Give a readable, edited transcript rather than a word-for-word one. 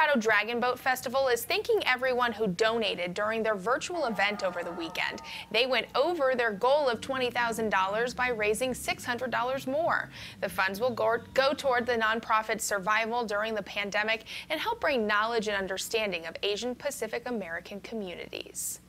Colorado Dragon Boat Festival is thanking everyone who donated during their virtual event over the weekend. They went over their goal of $20,000 by raising $600 more. The funds will go toward the nonprofit's survival during the pandemic and help bring knowledge and understanding of Asian Pacific American communities.